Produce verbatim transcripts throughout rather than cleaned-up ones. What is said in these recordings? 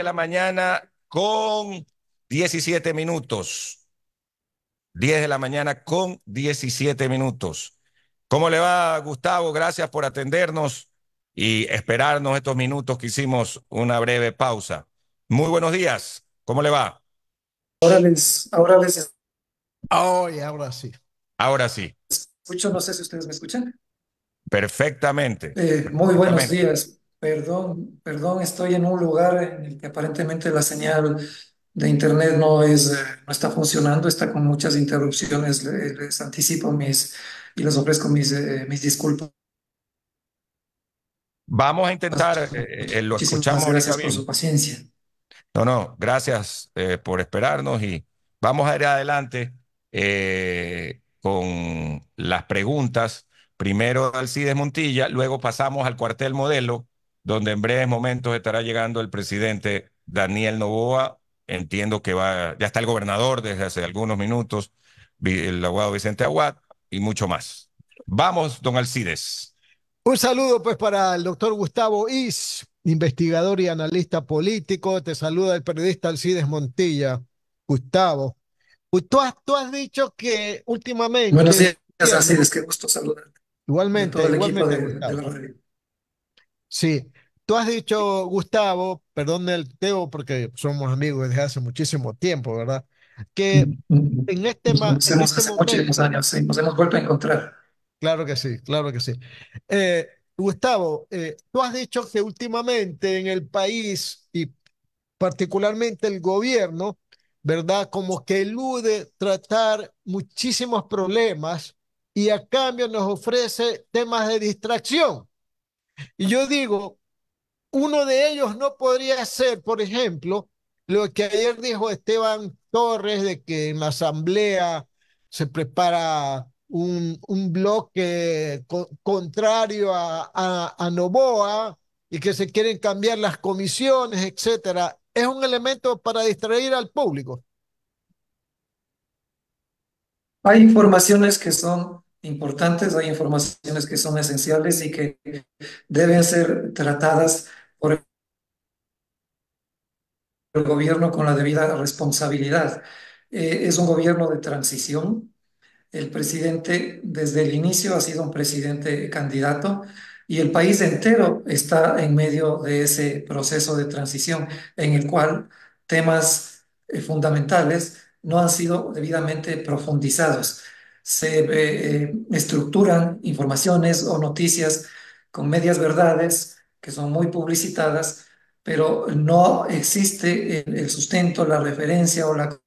de la mañana con diecisiete minutos. diez de la mañana con diecisiete minutos. ¿Cómo le va, Gustavo? Gracias por atendernos y esperarnos estos minutos que hicimos una breve pausa. Muy buenos días. ¿Cómo le va? Ahora les, ahora les Oh, y ahora sí. Ahora sí, escucho, no sé si ustedes me escuchan. perfectamente, Eh, muy buenos perfectamente. días. Perdón, perdón, estoy en un lugar en el que aparentemente la señal de internet no es, eh, no está funcionando, está con muchas interrupciones. Le- Les, anticipo mis y les ofrezco mis, eh, mis disculpas. Vamos a intentar, eh, eh, lo escuchamos Muchísimas ahorita gracias por bien. su paciencia. No, no, gracias eh, por esperarnos y vamos a ir adelante eh, con las preguntas. Primero Alcides Montilla, luego pasamos al cuartel modelo, donde en breves momentos estará llegando el presidente Daniel Noboa. Entiendo que va, ya está el gobernador desde hace algunos minutos, vi- el abogado Vicente Aguad y mucho más. Vamos, don Alcides. Un saludo pues para el doctor Gustavo Is, investigador y analista político. Te saluda el periodista Alcides Montilla. Gustavo, pues tú has, tú has dicho que Buenos últimamente el días, así gobierno, es que gusto saludarte y a todo igualmente, el equipo igualmente de, de Gustavo, la radio. sí, tú has dicho, Gustavo, perdón el Teo porque somos amigos desde hace muchísimo tiempo, ¿verdad? Que en este, Nos ma- en conocemos este hace muchísimos momento. años y nos hemos vuelto a encontrar. Claro que sí, claro que sí. Eh, Gustavo, eh, tú has dicho que últimamente en el país y particularmente el gobierno, ¿verdad? Como que elude tratar muchísimos problemas y a cambio nos ofrece temas de distracción. Y yo digo, uno de ellos no podría ser, por ejemplo, lo que ayer dijo Esteban Torres de que en la Asamblea se prepara un, un bloque co- contrario a, a, a Noboa y que se quieren cambiar las comisiones, etcétera. Es un elemento para distraer al público. Hay informaciones que son importantes, hay informaciones que son esenciales y que deben ser tratadas por el gobierno con la debida responsabilidad. Eh, es un gobierno de transición. El presidente desde el inicio ha sido un presidente candidato y el país entero está en medio de ese proceso de transición en el cual temas eh, fundamentales no han sido debidamente profundizados. Se eh, eh, estructuran informaciones o noticias con medias verdades que son muy publicitadas, pero no existe el, el sustento, la referencia o la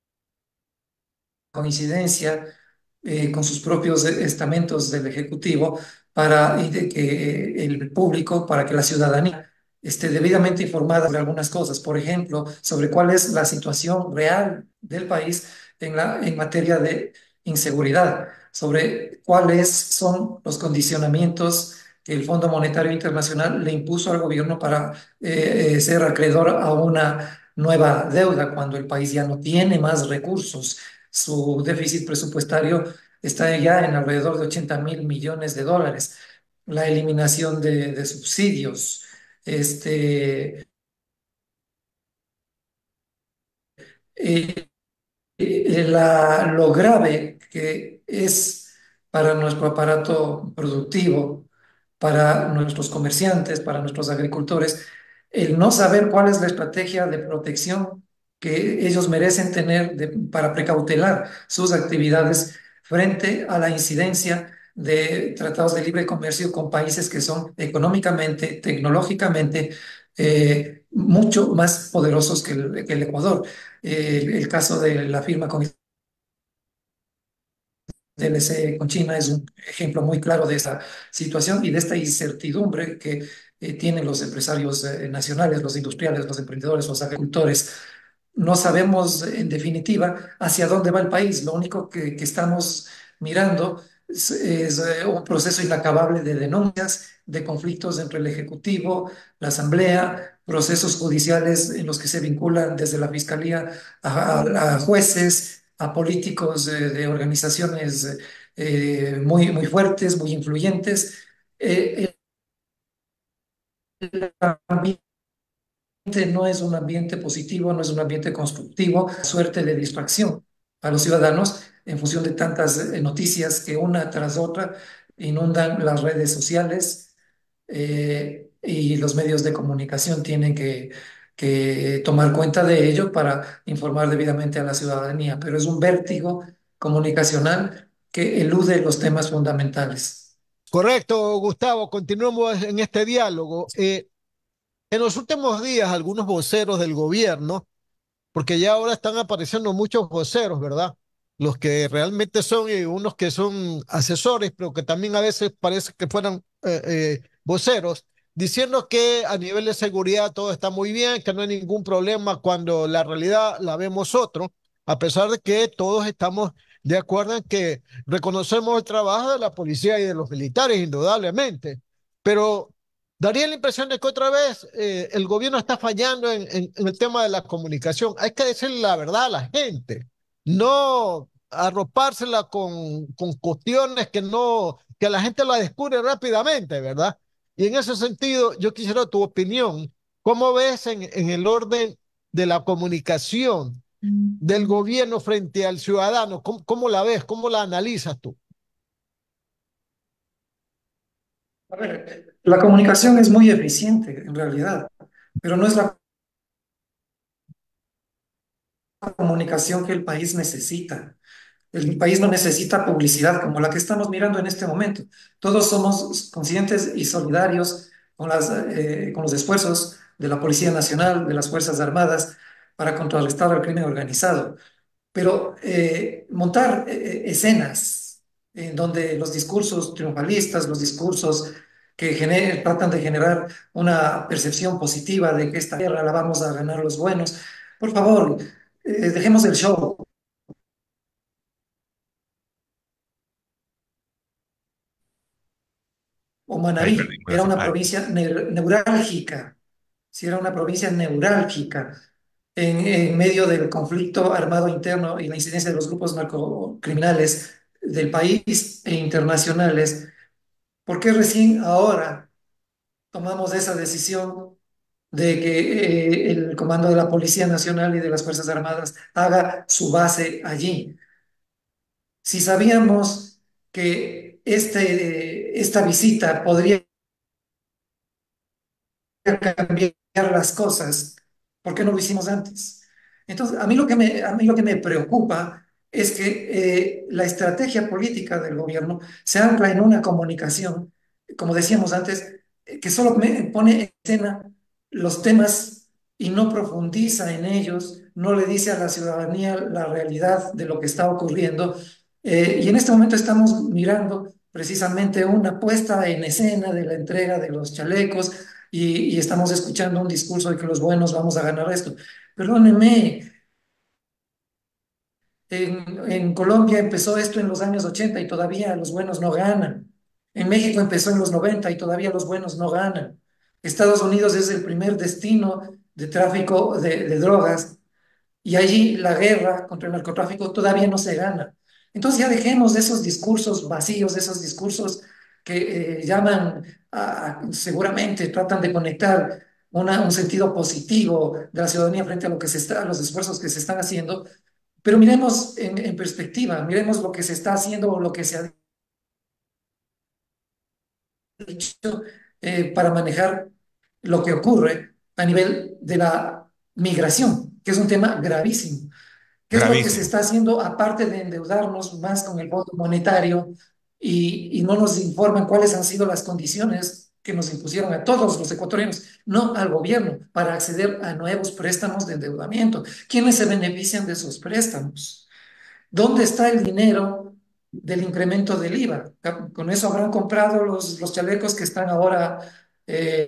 coincidencia eh, con sus propios estamentos del Ejecutivo para y de que el público, para que la ciudadanía esté debidamente informada sobre algunas cosas, por ejemplo, sobre cuál es la situación real del país en, la, en materia de inseguridad, sobre cuáles son los condicionamientos que el Fondo Monetario Internacional le impuso al gobierno para eh, eh, ser acreedor a una nueva deuda cuando el país ya no tiene más recursos. Su déficit presupuestario está ya en alrededor de ochenta mil millones de dólares. La eliminación de, de subsidios, este, eh, eh, la, lo grave que es para nuestro aparato productivo, para nuestros comerciantes, para nuestros agricultores, el no saber cuál es la estrategia de protección que ellos merecen tener de- para precautelar sus actividades frente a la incidencia de tratados de libre comercio con países que son económicamente, tecnológicamente, eh, mucho más poderosos que el, que el Ecuador. Eh, el, el caso de la firma con D L C con China es un ejemplo muy claro de esta situación y de esta incertidumbre que eh, tienen los empresarios eh, nacionales, los industriales, los emprendedores, los agricultores. No sabemos, en definitiva, hacia dónde va el país. Lo único que, que estamos mirando es, es, eh, un proceso inacabable de denuncias, de conflictos entre el Ejecutivo, la Asamblea, procesos judiciales en los que se vinculan desde la Fiscalía a, a- a jueces, a políticos eh, de organizaciones eh, muy, muy fuertes, muy influyentes. Eh, el no es un ambiente positivo, no es un ambiente constructivo, suerte de distracción a los ciudadanos en función de tantas eh, noticias que una tras otra inundan las redes sociales, eh, y los medios de comunicación tienen que, que tomar cuenta de ello para informar debidamente a la ciudadanía, pero es un vértigo comunicacional que elude los temas fundamentales. Correcto, Gustavo. Continuamos en este diálogo. Eh, en los últimos días, algunos voceros del gobierno, porque ya ahora están apareciendo muchos voceros, ¿verdad? Los que realmente son y unos que son asesores, pero que también a veces parece que fueran eh, eh, voceros, diciendo que a nivel de seguridad todo está muy bien, que no hay ningún problema cuando la realidad la vemos otro, a pesar de que todos estamos de acuerdo en que reconocemos el trabajo de la policía y de los militares, indudablemente, pero daría la impresión de que otra vez eh, el gobierno está fallando en, en, en el tema de la comunicación. Hay que decirle la verdad a la gente, no arropársela con, con cuestiones que no, que la gente la descubre rápidamente, ¿verdad? Y en ese sentido, yo quisiera tu opinión. ¿Cómo ves en, en el orden de la comunicación del gobierno frente al ciudadano? ¿Cómo, cómo la ves? ¿Cómo la analizas tú? A ver, la comunicación es muy eficiente en realidad, pero no es la comunicación que el país necesita. El país no necesita publicidad como la que estamos mirando en este momento. Todos somos conscientes y solidarios con las, eh, con los esfuerzos de la Policía Nacional, de las Fuerzas Armadas, para contrarrestar el crimen organizado. Pero eh, montar eh, escenas en donde los discursos triunfalistas, los discursos que gener- tratan de generar una percepción positiva de que esta guerra la vamos a ganar los buenos, por favor, eh, dejemos el show. O Ahí Manabí perdimos la era una señal. provincia neur- neurálgica, si era una provincia neurálgica en, en medio del conflicto armado interno y la incidencia de los grupos narcocriminales del país e internacionales. ¿Por qué recién ahora tomamos esa decisión de que eh, el comando de la Policía Nacional y de las Fuerzas Armadas haga su base allí? Si sabíamos que este, esta visita podría cambiar las cosas, ¿por qué no lo hicimos antes? Entonces, a mí lo que me, a mí lo que me preocupa es que eh, la estrategia política del gobierno se ancla en una comunicación, como decíamos antes, eh, que solo me pone en escena los temas y no profundiza en ellos, no le dice a la ciudadanía la realidad de lo que está ocurriendo. Eh, y en este momento estamos mirando precisamente una puesta en escena de la entrega de los chalecos, y, y estamos escuchando un discurso de que los buenos vamos a ganar esto. Perdóneme, en, en Colombia empezó esto en los años ochenta y todavía los buenos no ganan. En México empezó en los noventa y todavía los buenos no ganan. Estados Unidos es el primer destino de tráfico de, de drogas, y allí la guerra contra el narcotráfico todavía no se gana. Entonces ya dejemos de esos discursos vacíos, de esos discursos que eh, llaman, a- seguramente tratan de conectar una- un sentido positivo de la ciudadanía frente a lo que se está, a los esfuerzos que se están haciendo, pero miremos en, en perspectiva, miremos lo que se está haciendo o lo que se ha dicho eh, para manejar lo que ocurre a nivel de la migración, que es un tema gravísimo. ¿Qué es lo que se Gravísimo. está haciendo aparte de endeudarnos más con el Fondo Monetario, y, y no nos informan cuáles han sido las condiciones que nos impusieron a todos los ecuatorianos, no al gobierno, para acceder a nuevos préstamos de endeudamiento? ¿Quiénes se benefician de esos préstamos? ¿Dónde está el dinero del incremento del IVA? Con eso habrán comprado los, los chalecos que están ahora eh,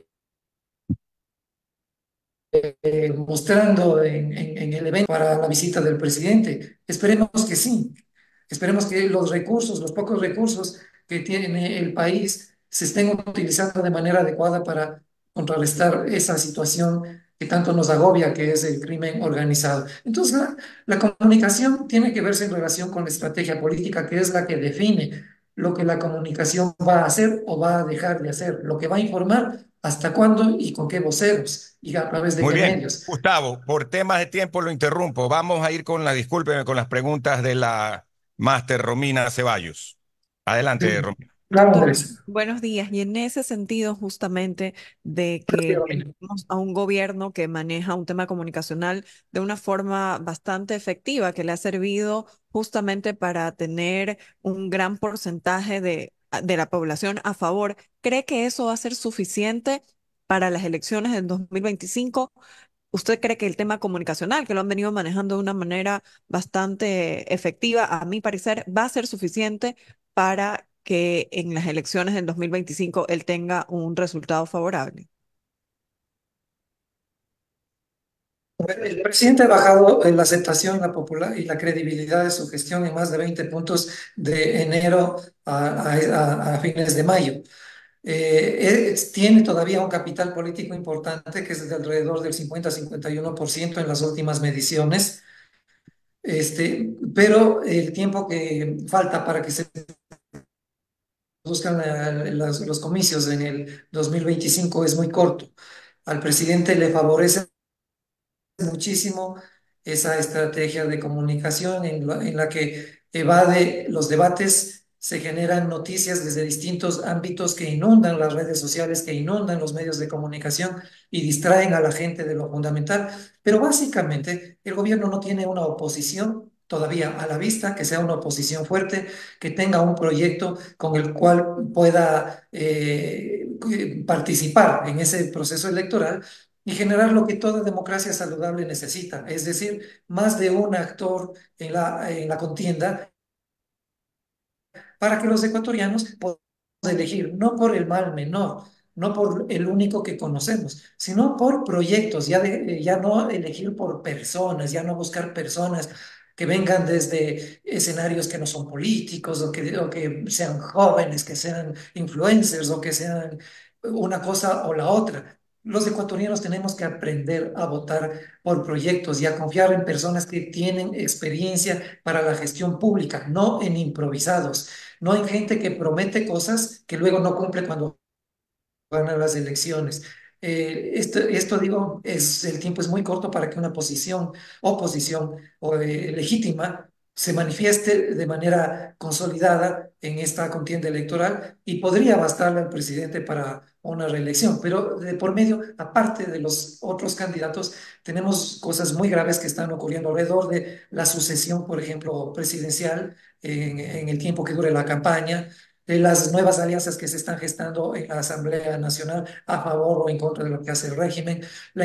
eh, mostrando en, en- en el evento para la visita del presidente. Esperemos que sí. Esperemos que los recursos, los pocos recursos que tiene el país, se estén utilizando de manera adecuada para contrarrestar esa situación que tanto nos agobia, que es el crimen organizado. Entonces, la, la comunicación tiene que verse en relación con la estrategia política, que es la que define lo que la comunicación va a hacer o va a dejar de hacer, lo que va a informar ¿Hasta cuándo y con qué voceros y a través de Muy qué bien. medios? Gustavo, por temas de tiempo lo interrumpo. Vamos a ir con la, discúlpeme, con las preguntas de la máster Romina Ceballos. Adelante, Sí, Romina. claro, Doctor, Andrés. buenos días. Y en ese sentido, justamente, de Sí, que Romina. tenemos a un gobierno que maneja un tema comunicacional de una forma bastante efectiva, que le ha servido justamente para tener un gran porcentaje de, de la población a favor, ¿cree que eso va a ser suficiente para las elecciones del dos mil veinticinco? ¿Usted cree que el tema comunicacional, que lo han venido manejando de una manera bastante efectiva, a mi parecer, va a ser suficiente para que en las elecciones del dos mil veinticinco él tenga un resultado favorable? El presidente ha bajado eh, la aceptación, la popular y la credibilidad de su gestión en más de veinte puntos de enero a, a- a- a fines de mayo. Eh, es- tiene todavía un capital político importante que es de alrededor del cincuenta a cincuenta y uno por ciento en las últimas mediciones, este, pero el tiempo que falta para que se produzcan la- las- los comicios en el dos mil veinticinco es muy corto. Al presidente le favorece muchísimo esa estrategia de comunicación en la, en la que evade los debates, se generan noticias desde distintos ámbitos que inundan las redes sociales, que inundan los medios de comunicación y distraen a la gente de lo fundamental. Pero básicamente el gobierno no tiene una oposición todavía a la vista, que sea una oposición fuerte, que tenga un proyecto con el cual pueda eh, participar en ese proceso electoral y generar lo que toda democracia saludable necesita, es decir, más de un actor en la, en la contienda para que los ecuatorianos podamos elegir, no por el mal menor, no por el único que conocemos, sino por proyectos, ya, de, ya no elegir por personas, ya no buscar personas que vengan desde escenarios que no son políticos o que, o que sean jóvenes, que sean influencers o que sean una cosa o la otra. Los ecuatorianos tenemos que aprender a votar por proyectos y a confiar en personas que tienen experiencia para la gestión pública, no en improvisados. No hay gente que promete cosas que luego no cumple cuando ganan las elecciones. Eh, esto, esto, digo, es, el tiempo es muy corto para que una posición, oposición o, eh, legítima se manifieste de manera consolidada en esta contienda electoral y podría bastarle al presidente para una reelección. Pero de por medio, aparte de los otros candidatos, tenemos cosas muy graves que están ocurriendo alrededor de la sucesión, por ejemplo, presidencial en, en el tiempo que dure la campaña, de las nuevas alianzas que se están gestando en la Asamblea Nacional a favor o en contra de lo que hace el régimen, la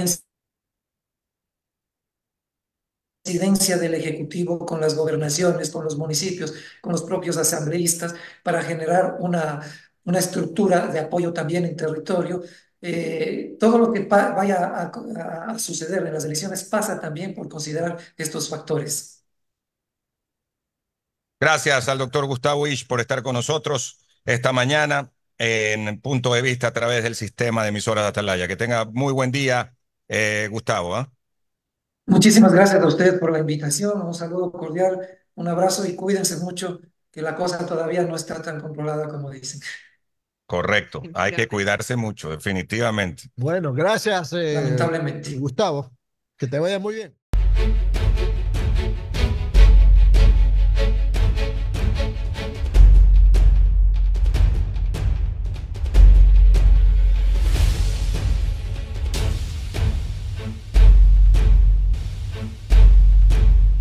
incidencia del Ejecutivo con las gobernaciones, con los municipios, con los propios asambleístas, para generar una, una estructura de apoyo también en territorio. Eh, todo lo que vaya a, a, a suceder en las elecciones pasa también por considerar estos factores. Gracias al doctor Gustavo Isch por estar con nosotros esta mañana en Punto de Vista a través del sistema de emisoras de Atalaya. Que tenga muy buen día, eh, Gustavo. ¿eh? Muchísimas gracias a ustedes por la invitación, un saludo cordial, un abrazo y cuídense mucho, que la cosa todavía no está tan controlada como dicen. Correcto, hay que Definitivamente. cuidarse mucho, definitivamente. Bueno, gracias, eh, Lamentablemente. Gustavo. Que te vaya muy bien.